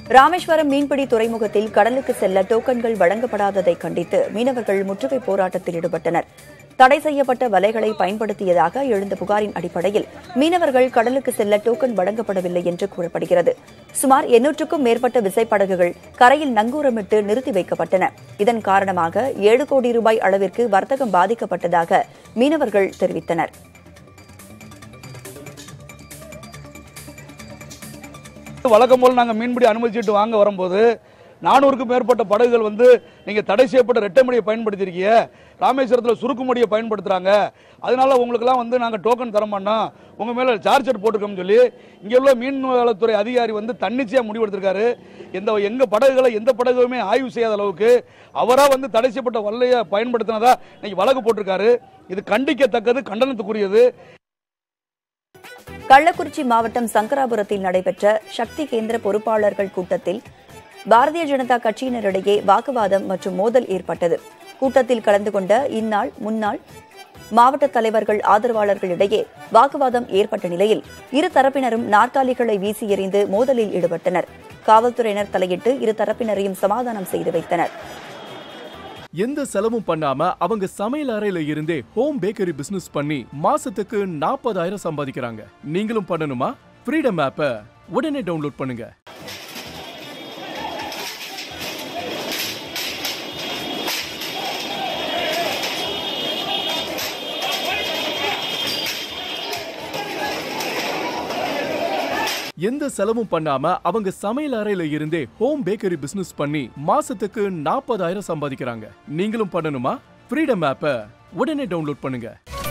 ராமேஸ்வரம் மீன்பிடி துறைமுகத்தில் கடலுக்கு செல்ல டோக்கன்கள் வழங்கப்படாததை கண்டித்து மீனவர்கள் முற்றுகை போராட்டத்தில் ஈடுபட்டனர். தடை செய்யப்பட்ட வலைகளை பயன்படுத்தியதாக எழுந்த புகாரின் அடிப்படையில் மீனவர்கள் கடலுக்கு செல்ல டோக்கன் வழங்கப்படவில்லை என்று கூறப்படுகிறது. சுமார் 800க்கும் மேற்பட்ட விசைப்படகுகள் கரையில் நங்கூரமிட்டு நிறுத்தி வைக்கப்பட்டன. இதன் காரணமாக 7 கோடி ரூபாய் அளவிற்கு வர்த்தகம் பாதிக்கப்பட்டதாக மீனவர்கள் தெரிவித்தனர். வழக்கம் போல் நாங்கள் மீன்பிடி அனுமதிச்சிட்டு வாங்க வரும்போது 400க்கும் மேற்பட்ட படகுகள் நீங்க தடை செய்யப்பட்ட ரெட்டைமடியை பயன்படுத்திருக்கீங்க, ராமேஸ்வரத்தில் சுருக்குமடியை பயன்படுத்துறாங்க, அதனால உங்களுக்கெல்லாம் நாங்கள் டோக்கன் தர மாட்டோம், உங்க மேல சார்ஜ் போட்டிருக்கோம்னு சொல்லி இங்க உள்ள மீன்வளத்துறை அதிகாரி தன்னிச்சையா முடிவெடுத்திருக்காரு. எங்க படகுகளை எந்த படகுமே ஆய்வு செய்யாத அளவுக்கு அவரா தடை செய்யப்பட்ட வலையை பயன்படுத்தினதா இன்னைக்கு வழக்கு போட்டிருக்காரு. இது கண்டிக்கத்தக்கது, கண்டனத்துக்குரியது. கள்ளக்குறிச்சி மாவட்டம் சங்கராபுரத்தில் நடைபெற்ற சக்தி கேந்திர பொறுப்பாளர்கள் கூட்டத்தில் பாரதிய ஜனதா கட்சியினரிடையே வாக்குவாதம் மற்றும் மோதல் ஏற்பட்டது. கூட்டத்தில் கலந்து கொண்ட இந்நாள் முன்னாள் மாவட்ட தலைவர்கள் ஆதரவாளர்களிடையே வாக்குவாதம் ஏற்பட்ட நிலையில் இரு தரப்பினரும் நாற்காலிகளை வீசி எறிந்து மோதலில் ஈடுபட்டனர். காவல்துறையினர் தலையிட்டு இரு தரப்பினரையும் சமாதானம் செய்து வைத்தனர். எந்த செலவும் பண்ணாம அவங்க சமையல் அறையில இருந்தே ஹோம் பேக்கரி பிசினஸ் பண்ணி மாசத்துக்கு 40,000 சம்பாதிக்கிறாங்க. நீங்களும் பண்ணணுமா? ஃப்ரீடம் ஆப்பை உடனே டவுன்லோட் பண்ணுங்க. எந்த செலவும் பண்ணாம அவங்க சமையல் அறையில இருந்தே ஹோம் பேக்கரி பிசினஸ் பண்ணி மாசத்துக்கு 40,000 சம்பாதிக்கிறாங்க. நீங்களும் பண்ணணுமா? ஃப்ரீடம் ஆப்பை உடனே டவுன்லோட் பண்ணுங்க.